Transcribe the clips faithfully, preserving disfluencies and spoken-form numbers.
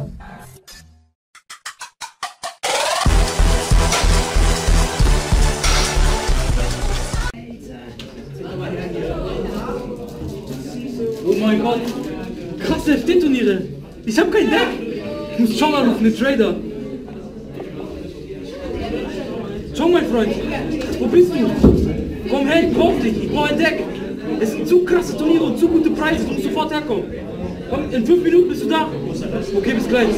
Oh mein Gott, krasse F D-Turniere. Ich hab kein Deck. Ich muss schon mal auf eine Trader. Schau, mein Freund, wo bist du? Komm her, kauf dich, ich brauche ein Deck. Es sind zu krasse Turniere und zu gute Preise, du musst sofort herkommen. Komm, in fünf Minuten bist du da. Okay, bis gleich.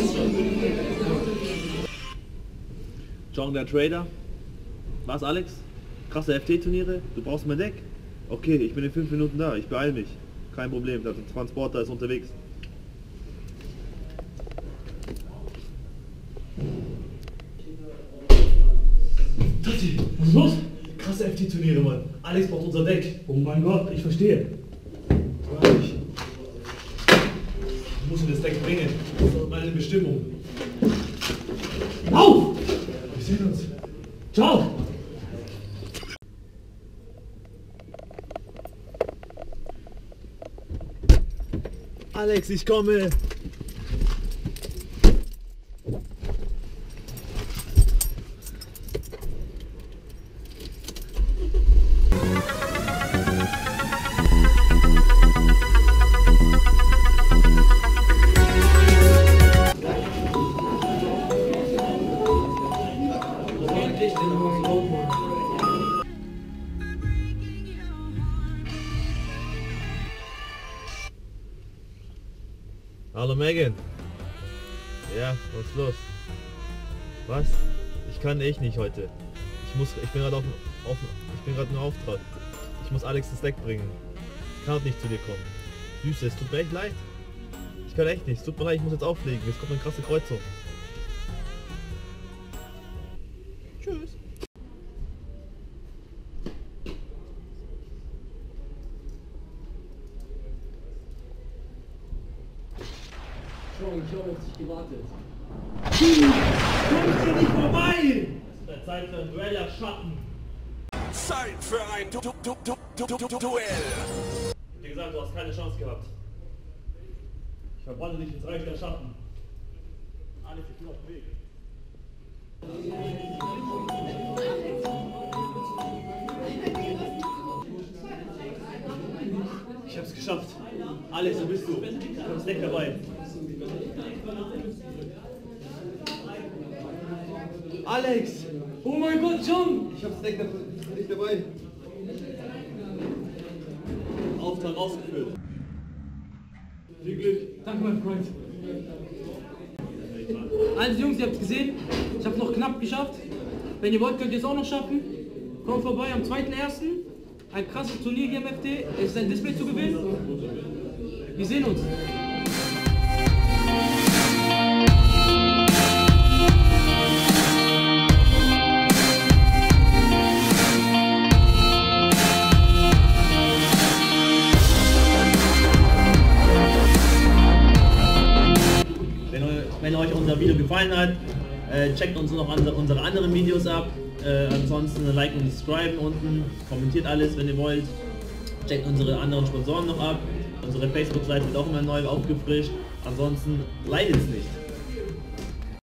John, der Trader. Was, Alex? Krasse F D-Turniere? Du brauchst mein Deck? Okay, ich bin in fünf Minuten da, ich beeil mich. Kein Problem, der Transporter ist unterwegs. Tati, was ist los? Krasse F D-Turniere, Mann. Alex braucht unser Deck. Oh mein Gott, ich verstehe. Ich muss ihm das Deck bringen. Das ist meine Bestimmung. Auf! Wir sehen uns. Ciao! Alex, ich komme! Hallo Megan. Ja, was ist los? Was? Ich kann echt nicht heute. Ich muss, ich bin gerade auf, auf, ich bin gerade im Auftrag. Ich muss Alex das Deck bringen. Ich kann auch nicht zu dir kommen. Süße, es tut mir echt leid. Ich kann echt nicht. Es tut mir leid, ich muss jetzt auflegen. Jetzt kommt eine krasse Kreuzung. Tschüss. Ich habe auf dich gewartet. Kommst du nicht vorbei? Es ist der Zeit für ein Duell der Schatten. Zeit für ein du du du du du du Duell. Wie gesagt, du hast keine Chance gehabt. Ich verbrenne dich ins Reich der Schatten. Alex, ich bin auf dem Weg. Ich hab's geschafft. Alex, wo bist du? Ich hab das Deck dabei. Alex! Oh mein Gott, John! Ich hab's Deck nicht dabei. Auftrag ausgeführt. Viel Glück. Danke, mein Freund. Also Jungs, ihr habt gesehen, ich hab's noch knapp geschafft. Wenn ihr wollt, könnt ihr es auch noch schaffen. Kommt vorbei am zweiten ersten Ein krasses Turnier hier im F D. Es ist ein Display zu gewinnen. Wir sehen uns. Wenn euch unser Video gefallen hat, äh, checkt uns noch andere, unsere anderen Videos ab. Äh, ansonsten liken und subscriben unten, kommentiert alles, wenn ihr wollt. Checkt unsere anderen Sponsoren noch ab. Unsere Facebook-Seite wird auch immer neu aufgefrischt. Ansonsten leidet es nicht.